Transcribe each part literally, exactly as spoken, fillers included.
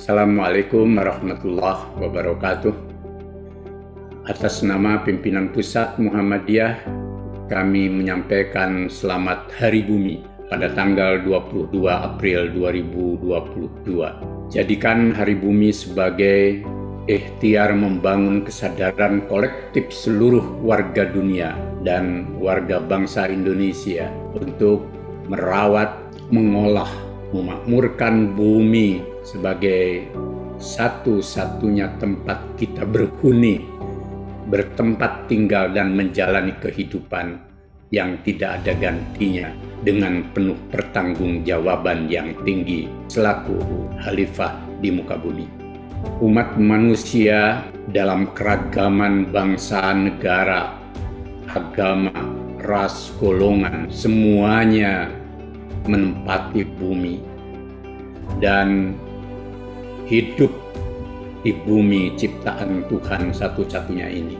Assalamualaikum warahmatullahi wabarakatuh. Atas nama pimpinan pusat Muhammadiyah, kami menyampaikan selamat Hari Bumi pada tanggal dua puluh dua April dua ribu dua puluh dua. Jadikan Hari Bumi sebagai ikhtiar membangun kesadaran kolektif seluruh warga dunia dan warga bangsa Indonesia untuk merawat, mengolah, memakmurkan bumi sebagai satu-satunya tempat kita berhuni, bertempat tinggal dan menjalani kehidupan yang tidak ada gantinya dengan penuh pertanggungjawaban yang tinggi selaku khalifah di muka bumi. Umat manusia dalam keragaman bangsa, negara, agama, ras, golongan, semuanya menempati bumi dan hidup di bumi ciptaan Tuhan satu-satunya ini.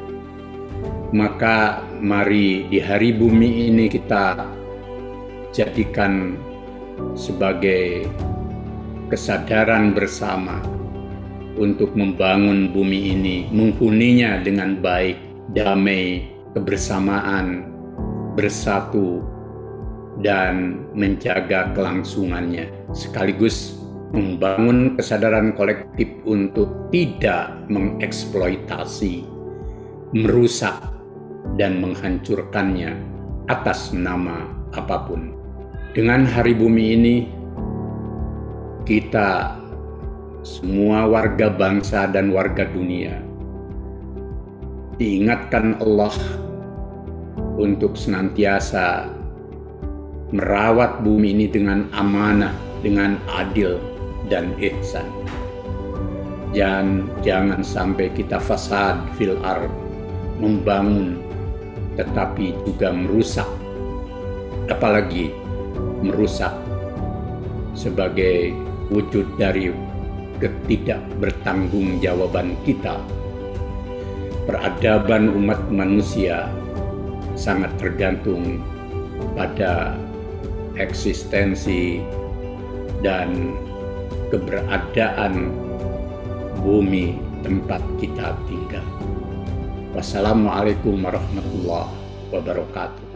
Maka mari di Hari Bumi ini kita jadikan sebagai kesadaran bersama untuk membangun bumi ini, menghuninya dengan baik, damai, kebersamaan, bersatu, dan menjaga kelangsungannya, sekaligus membangun kesadaran kolektif untuk tidak mengeksploitasi, merusak, dan menghancurkannya atas nama apapun. Dengan Hari Bumi ini, kita semua warga bangsa dan warga dunia diingatkan Allah untuk senantiasa merawat bumi ini dengan amanah, dengan adil dan ihsan. Dan jangan sampai kita fasad fil ard, membangun tetapi juga merusak, apalagi merusak sebagai wujud dari ketidakbertanggungjawaban kita. Peradaban umat manusia sangat tergantung pada eksistensi dan keberadaan bumi tempat kita tinggal. Wassalamualaikum warahmatullahi wabarakatuh.